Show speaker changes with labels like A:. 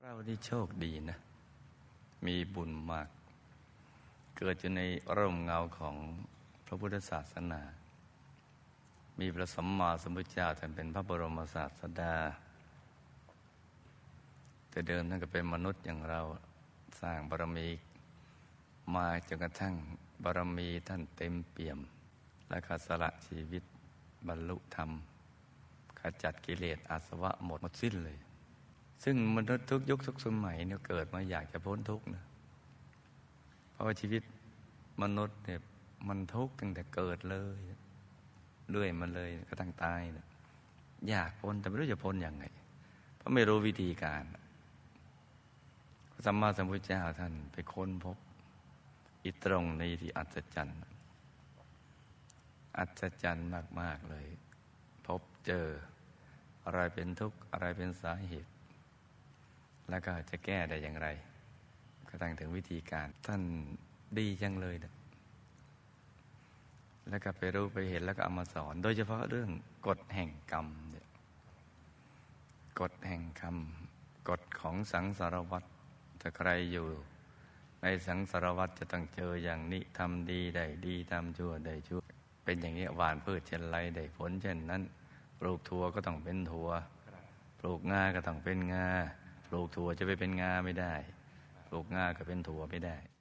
A: เราที่โชคดีนะมีบุญมากเกิดอยู่ในร่มเงาของพระพุทธศาสนามีพระสัมมาสัมพุทธเจ้าท่านเป็นพระบรมศาสดาแต่เดิมท่านก็เป็นมนุษย์อย่างเราสร้างบารมีมาจนกระทั่งบารมีท่านเต็มเปี่ยมและก็สละชีวิตบรรลุธรรมขจัดกิเลสอาสวะหมดสิ้นเลยซึ่งมนุษย์ทุกยุคทุกสมัยเนี่ยเกิดมาอยากจะพ้นทุกข์นะเพราะว่าชีวิตมนุษย์เนี่ยมันทุกข์ตั้งแต่เกิดเลยเรื่อยมาเลยก็ตั้งตายนะอยากพ้นแต่ไม่รู้จะพ้นยังไงเพราะไม่รู้วิธีการพระสัมมาสัมพุทธเจ้าท่านไปค้นพบอีตรงในที่อัศจรรย์มากๆเลยพบเจออะไรเป็นทุกข์อะไรเป็นสาเหตุแล้วก็จะแก้ได้อย่างไรก็ตั้งถึงวิธีการท่านดีจังเลยนะแล้วก็ไปรู้ไปเห็นแล้วก็เอามาสอนโดยเฉพาะเรื่องกฎแห่งกรรมเนี่ยกฎแห่งกรรมกฎของสังสารวัฏถ้าใครอยู่ในสังสารวัฏจะต้องเจออย่างนี้ทำดีได้ดีทำชั่วได้ชั่วเป็นอย่างนี้หว่านพืชเช่นไรได้ผลเช่นนั้นปลูกถั่วก็ต้องเป็นถั่วปลูกงาก็ต้องเป็นงาปลูกถั่วจะไปเป็นงาไม่ได้ปลูกงาก็เป็นถั่วไม่ได้